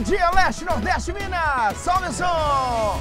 dia, Leste, Nordeste, Minas! Salve o som!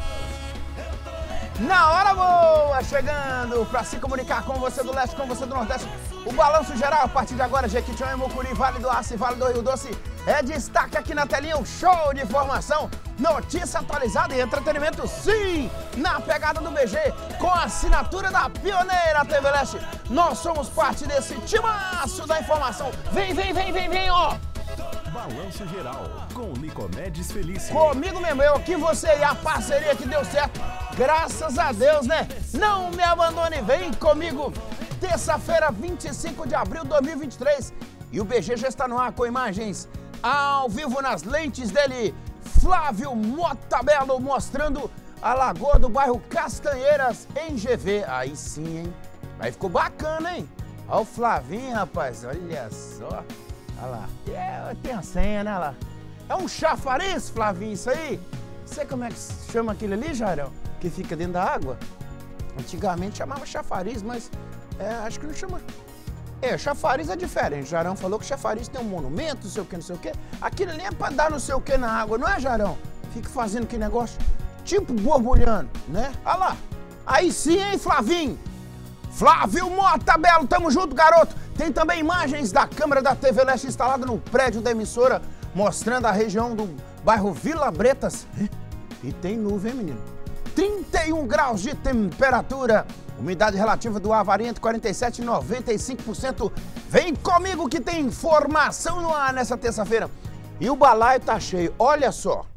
Na hora boa, chegando para se comunicar com você do Leste, com você do Nordeste. O balanço geral, a partir de agora, Jequitinhonha, Mucuri, Vale do Aço e Vale do Rio Doce. É destaque aqui na telinha, um show de informação, notícia atualizada e entretenimento, sim! Na pegada do BG, com a assinatura da pioneira TV Leste. Nós somos parte desse timaço da informação. Vem, ó! Balanço Geral, com Nicomedes Felício. Comigo mesmo, eu aqui, você e a parceria que deu certo. Graças a Deus, né? Não me abandone, vem comigo. Terça-feira, 25 de abril de 2023. E o BG já está no ar com imagens ao vivo nas lentes dele. Flávio Motabello mostrando a lagoa do bairro Castanheiras em GV. Aí sim, hein? Aí ficou bacana, hein? Olha o Flavinho, rapaz, olha só. Olha lá, tem a senha, né, lá? É um chafariz, Flavinho, isso aí? Sei como é que se chama aquele ali, Jairão? Que fica dentro da água? Antigamente chamava chafariz, mas acho que não chama. Chafariz é diferente. Jairão falou que chafariz tem um monumento, não sei o que. Aquilo ali é pra dar não sei o que na água, não é, Jairão? Fica fazendo que negócio, tipo borbulhando, né? Olha lá. Aí sim, hein, Flavinho? Flávio Motabello, tamo junto, garoto. Tem também imagens da câmera da TV Leste instalada no prédio da emissora, mostrando a região do bairro Vila Bretas. E tem nuvem, hein, menino? 31 graus de temperatura, umidade relativa do ar varia entre 47% e 95%. Vem comigo que tem informação no ar nessa terça-feira. E o balaio tá cheio, olha só.